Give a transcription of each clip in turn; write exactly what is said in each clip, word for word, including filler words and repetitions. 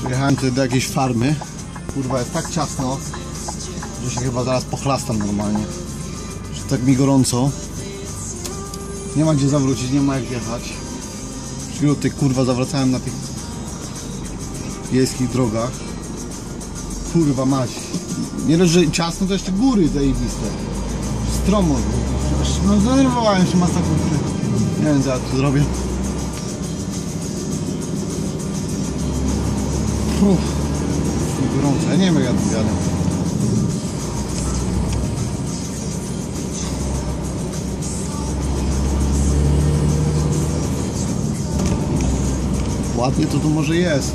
Przyjechałem tutaj do jakiejś farmy. Kurwa, jest tak ciasno, że się chyba zaraz pochlastam normalnie. Że tak mi gorąco. Nie ma gdzie zawrócić, nie ma jak jechać. Chwilę tutaj kurwa zawracałem na tych wiejskich drogach. Kurwa mać. Nie dość, że ciasno, to jeszcze góry zajebiste. Stromo. No zdenerwowałem się masakrycznie. Nie wiem co ja tu zrobię. Uff, gorąco, ja nie wiem jak ja tu jadę. Ładnie to tu może jest.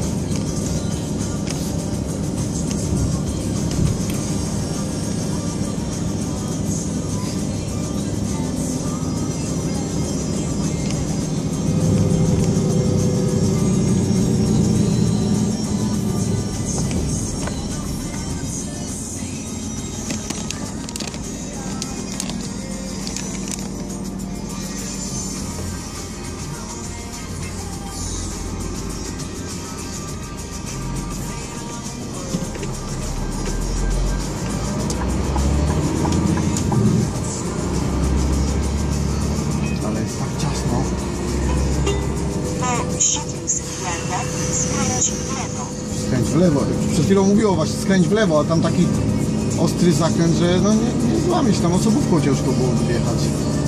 Skręć w lewo. Przed chwilą mówiło właśnie skręć w lewo, a tam taki ostry zakręt, że no nie, nie złamie się tam, osobówką ciężko było wyjechać.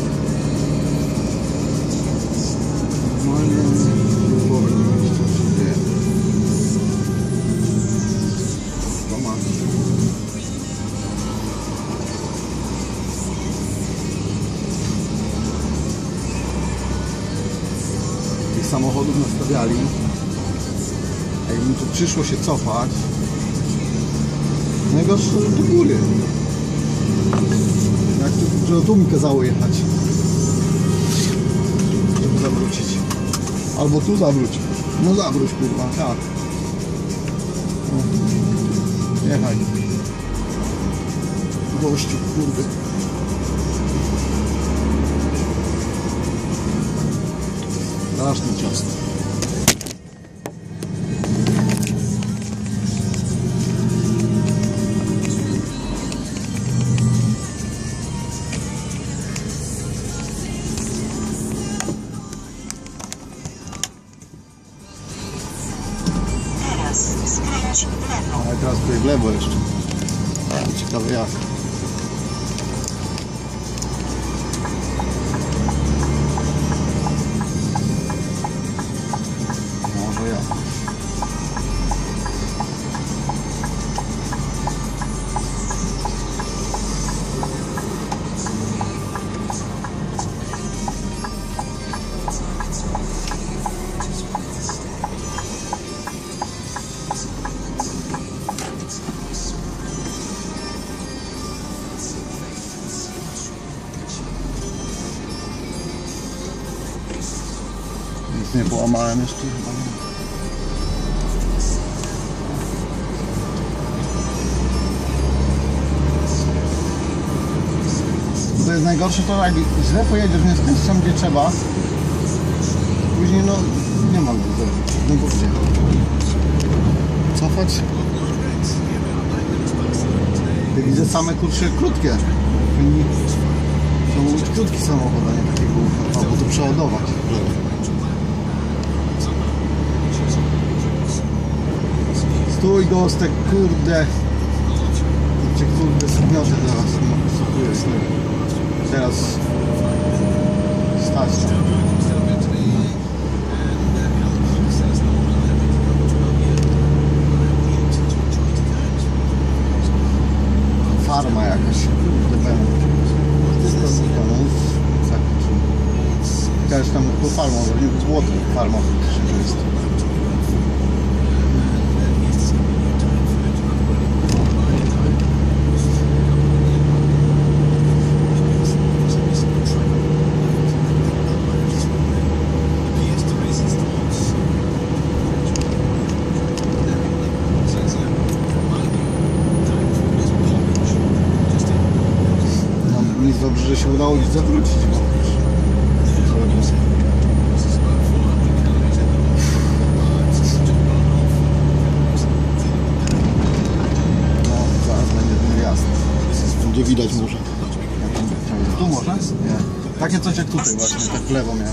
Normalnie głowy nie wiem, co się dzieje. To ma. Tych samochodów nastawiali. A jakby tu przyszło się cofać, najgorsze do góry. Jak tu, że tu mi kazało jechać, żeby zawrócić. Albo tu zawróć. No zawróć kurwa, tak. No. Jechaj. Gościu, kurde. Strasznie ciasno. Skręć w lewo. Ale teraz tutaj w lewo jeszcze. Ciekawe jak. Może ja. Nic nie połamałem jeszcze chyba nie. To jest najgorsze to, jak źle pojedziesz, nie skręcisz tam gdzie trzeba. Później no nie ma gdzie zrobić. No bo gdzie? Cofać? Ja widzę same kurcze krótkie. To mówić krótki samochód, a nie takiego albo to przeładować. Stój gostek, kurde. Cię kurde zgniotę teraz. No, co tu jest? Teraz stać. Farma jakaś. Kurde będę. Jakaś tam po farmą, nie złoty farma jest. Dobrze, że się udało gdzieś zawrócić. widać może. Tu może? Nie. Takie coś jak tutaj właśnie, tak w lewo miałem.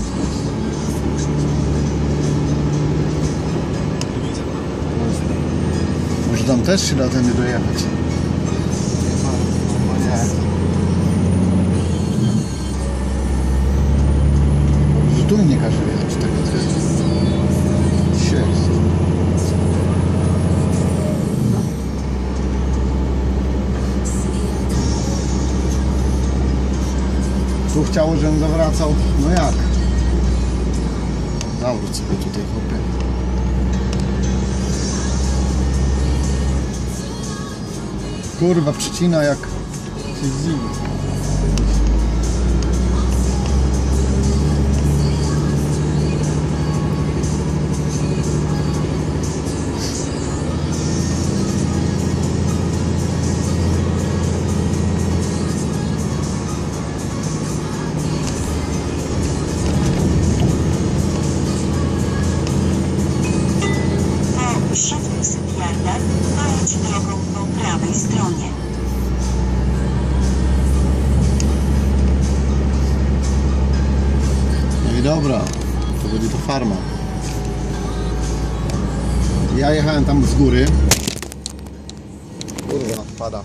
Może tam też się da tędy dojechać. No nie. Że tu mi nie każe jechać, tak jak to jest. Sześć. Tu chciało, żebym zawracał. No jak? Zawróć sobie tutaj, chłopie. Kurwa, przycina jak się zdziwi. Pojedź drogą po prawej stronie. No i dobra, to będzie to farma. Ja jechałem tam z góry. Kurwa, pada.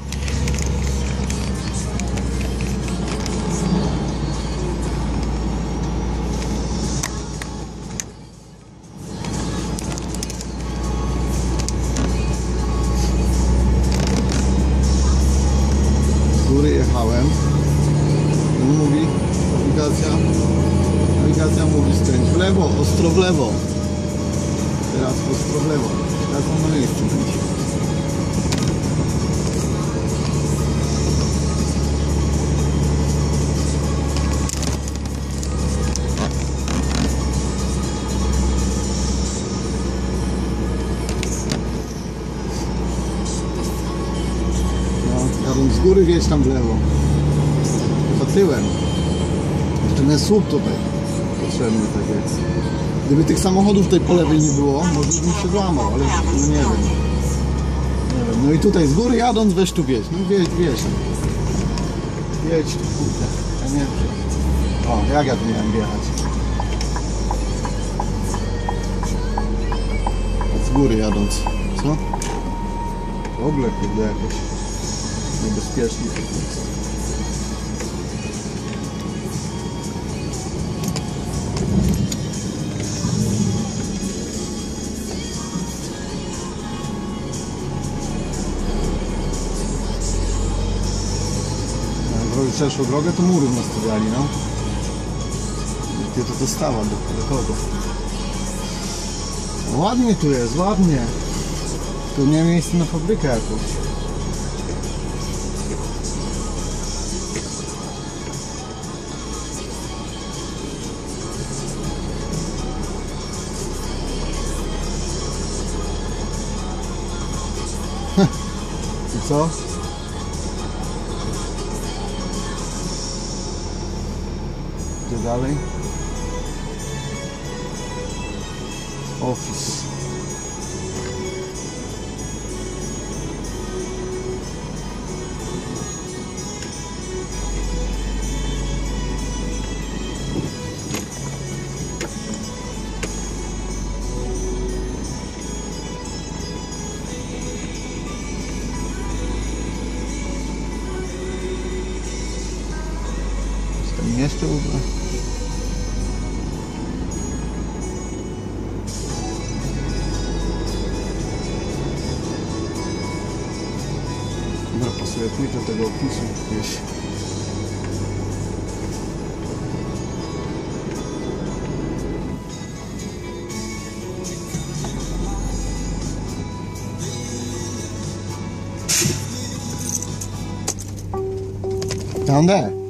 Jechałem, on mówi, nawigacja, nawigacja mówi skręć w lewo, ostro w lewo, teraz ostro w lewo, teraz on na miejscu będzie. Jadąc z góry, wjedź tam w lewo. To tyłem. Jeszcze ten słup tutaj potrzebny, tak jest. Gdyby tych samochodów tutaj po lewej nie było, może bym się złamał, ale no nie wiem. Nie wiem. No i tutaj z góry jadąc, weź tu wjedź. No wjedź, wjedź. Wjedź tu, kurde. Ja nie wiem. O, jak ja tu miałem wjechać? Z góry jadąc. Co? W ogóle kurde jakoś niebezpiecznie to jest. Jak szerszą drogę, to murów nastawiali, no. Gdzie to dostawa do, do kogo? No, ładnie tu jest, ładnie. Tu nie ma miejsca na fabrykę jakąś. I co? Gdzie dalej? Office. Jeszcze ubrę. Dobra, pasuje pójść do tego opisu gdzieś. Down there.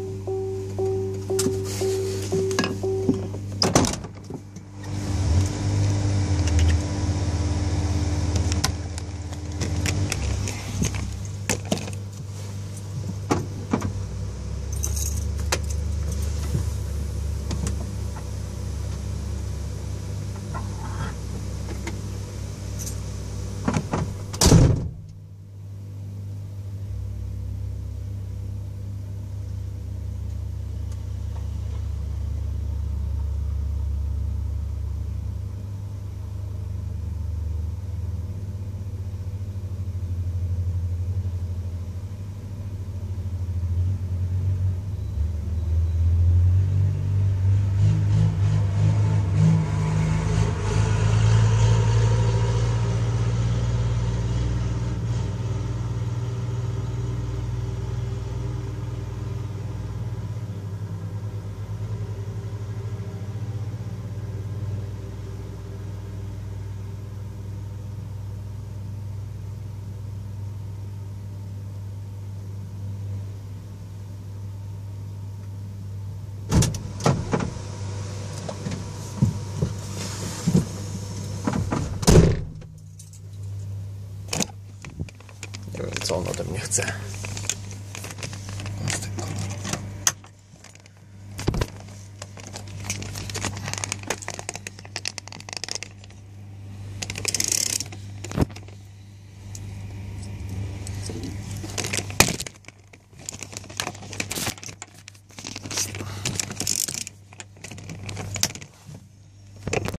co on ode mnie chce.